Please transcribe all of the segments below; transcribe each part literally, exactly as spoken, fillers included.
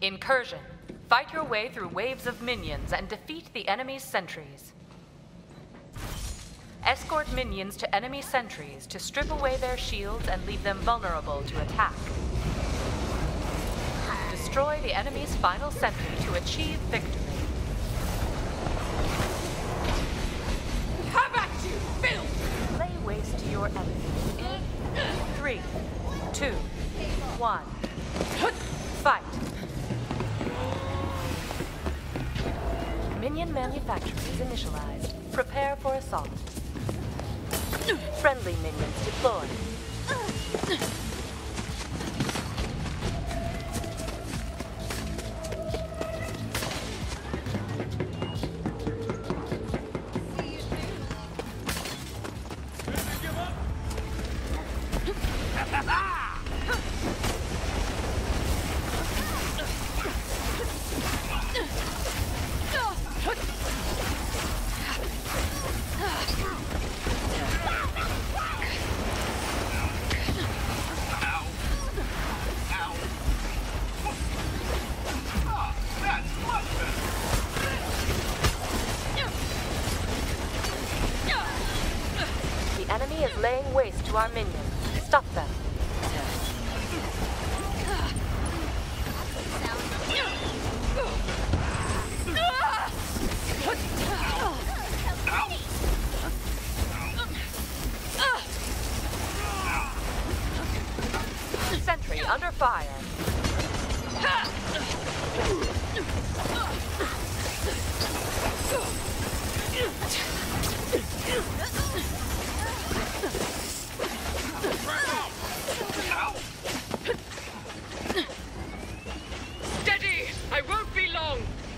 Incursion. Fight your way through waves of minions and defeat the enemy's sentries. Escort minions to enemy sentries to strip away their shields and leave them vulnerable to attack. Destroy the enemy's final sentry to achieve victory. Come at you, filth! Lay waste to your enemies in three, two, one. Fight. Minion manufacturing is initialized. Prepare for assault. Friendly minions deployed. Laying waste to our minions. Stop them. Sentry under fire. Steady! I won't be long!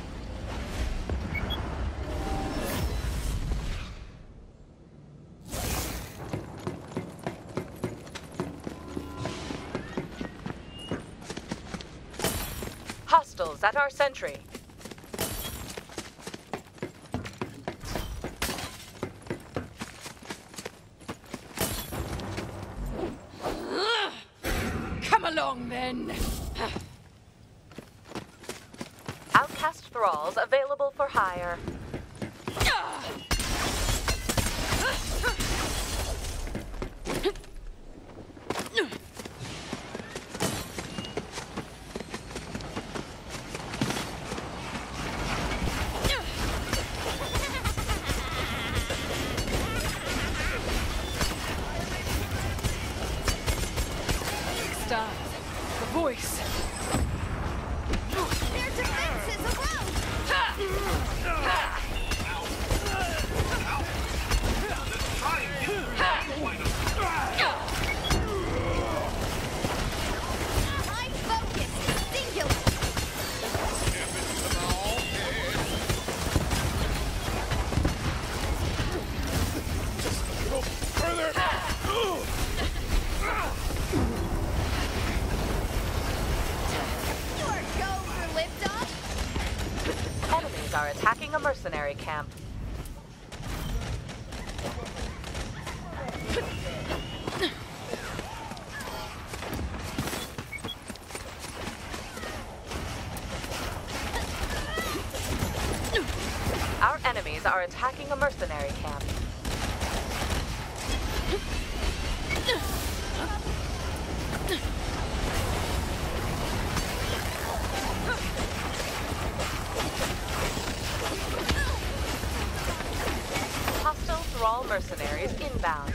Hostiles at our sentry. Come along, then. Outcast thralls available for hire. Stars. The voice. Their defenses around! My focus is singular! Your go for liftoff? Enemies are attacking a mercenary camp. Our enemies are attacking a mercenary camp. Hostile thrall mercenaries inbound.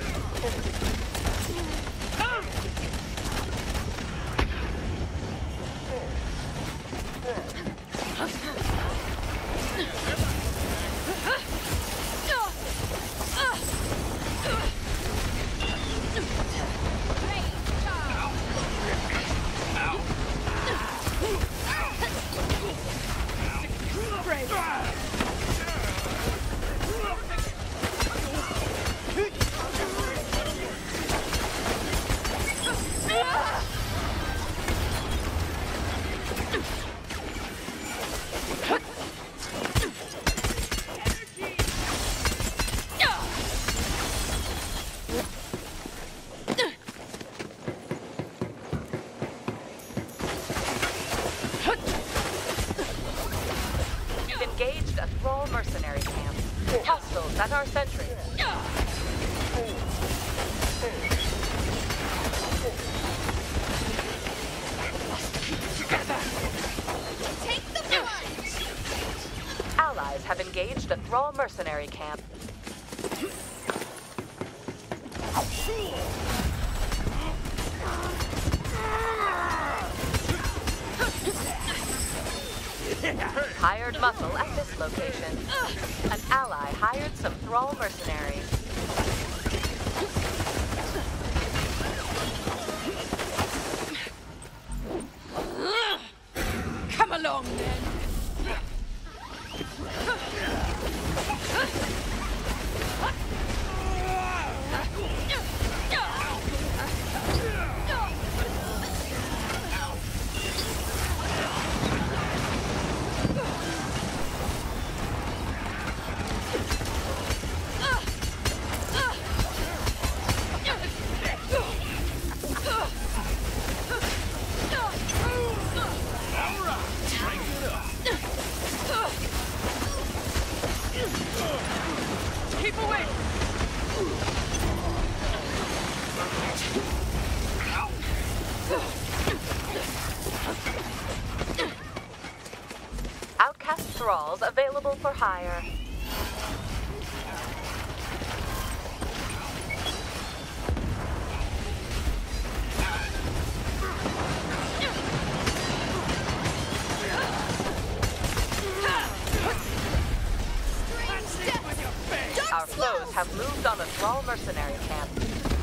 Thrall mercenary camp. Hired muscle at this location. An ally hired some Thrall mercenaries. Come along then. Keep away! Outcast thralls available for hire. Our foes have moved on a Thrall mercenary camp.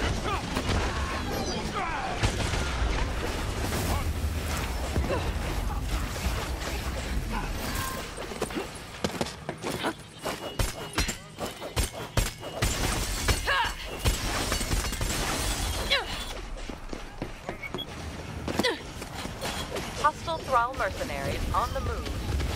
Hostile Thrall mercenaries on the move.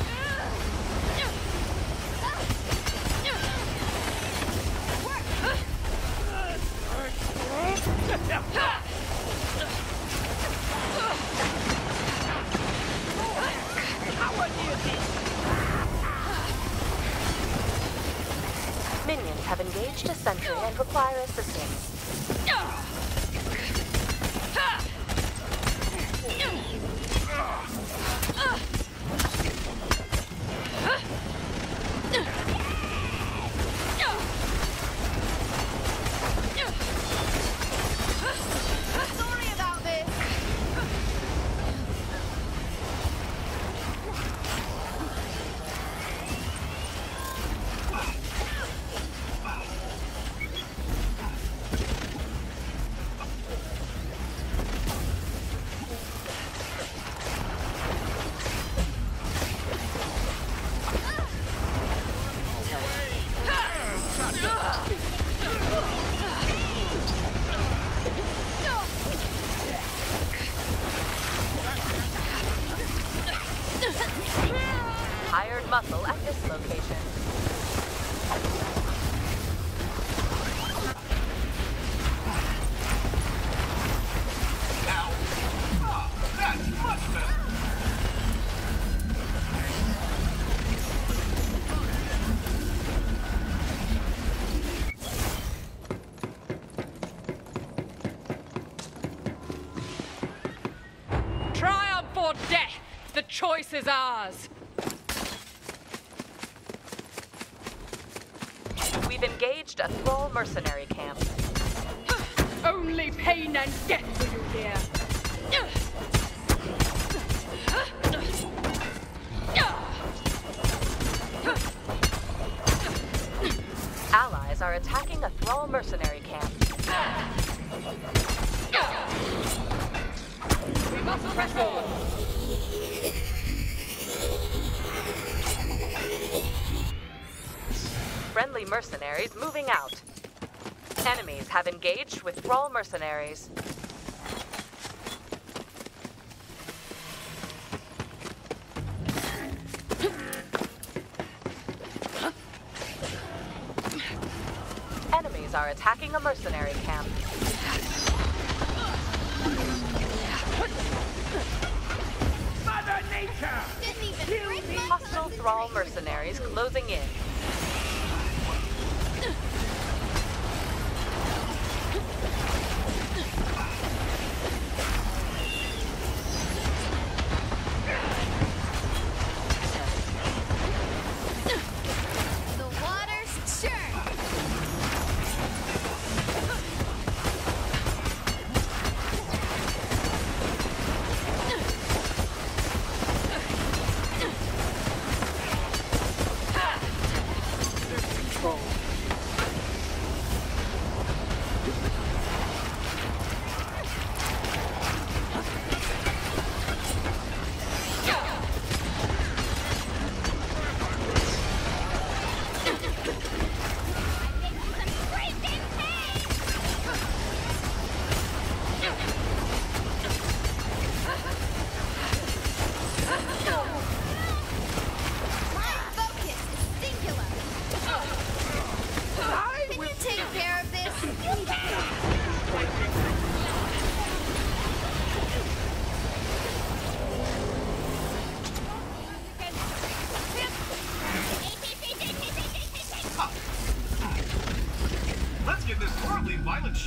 Minions have engaged a sentry and require assistance. Sorry about this. Hired muscle at this location. Triumph or death! The choice is ours! We've engaged a Thrall mercenary camp. Only pain and death for you here! Allies are attacking a Thrall mercenary camp. We must press on! Friendly mercenaries moving out. Enemies have engaged with Thrall mercenaries. Enemies are attacking a mercenary camp. Mother Nature! Didn't even break my Hostile Thrall mercenaries closing in. The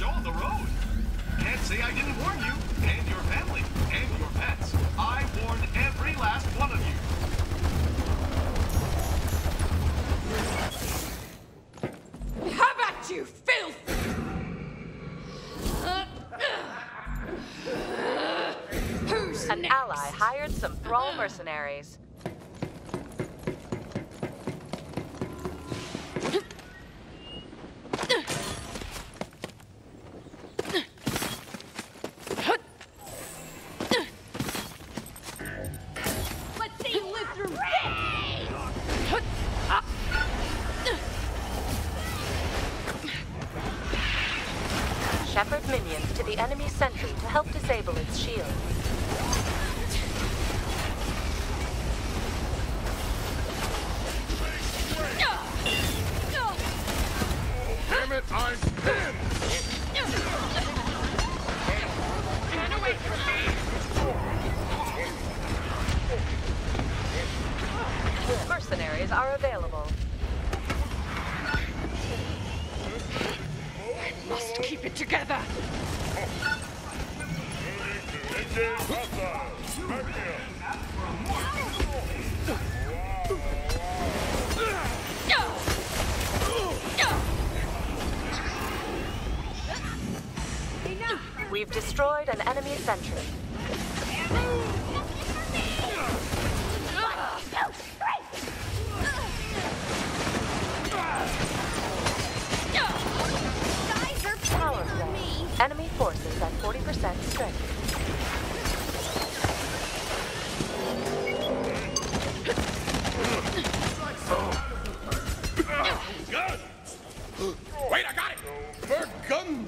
show on the road. Can't say I didn't warn you, and your family, and your pets. I warned every last one of you. How about you, filth? Who's An next? ally hired some Thrall mercenaries. Let's see you live through this! Shepherd minions to the enemy sentry to help disable its shield. Damn it, I'm pinned! Run away from me! Mercenaries are available. Must keep it together! We've destroyed an enemy sentry. Guys are Power picking on play. me. Enemy forces at forty percent strength. Gun! Wait, I got it! For gun!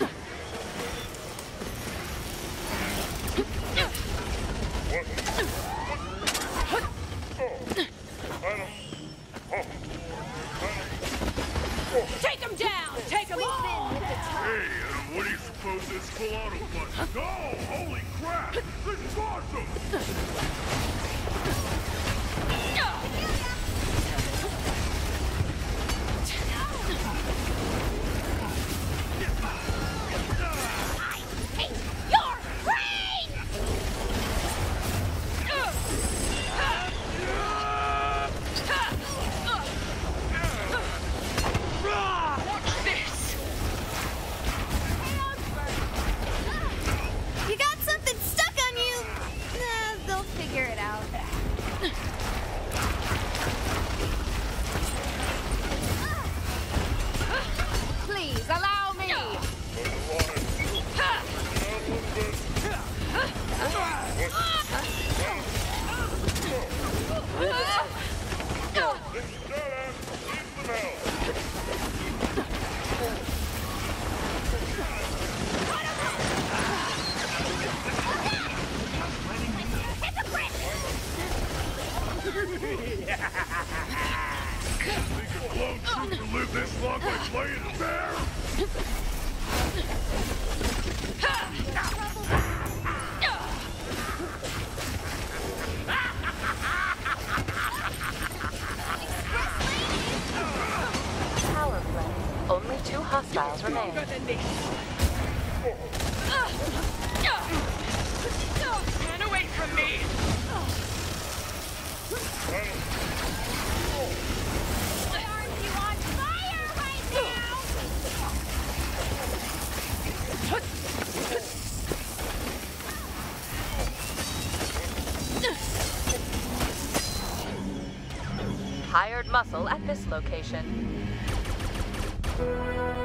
Take him down! Take him all! Hey, uh, what do you suppose this full auto button? Oh, holy crap! This is awesome! Hey, your brain! Watch this! You got something stuck on you. Nah, they'll figure it out. Please, allow me! Think a clone trooper lived this long by playing fair? Power play. Only two hostiles remain. Stronger than this! Run away from me! My arms you on fire right now. Hired muscle at this location.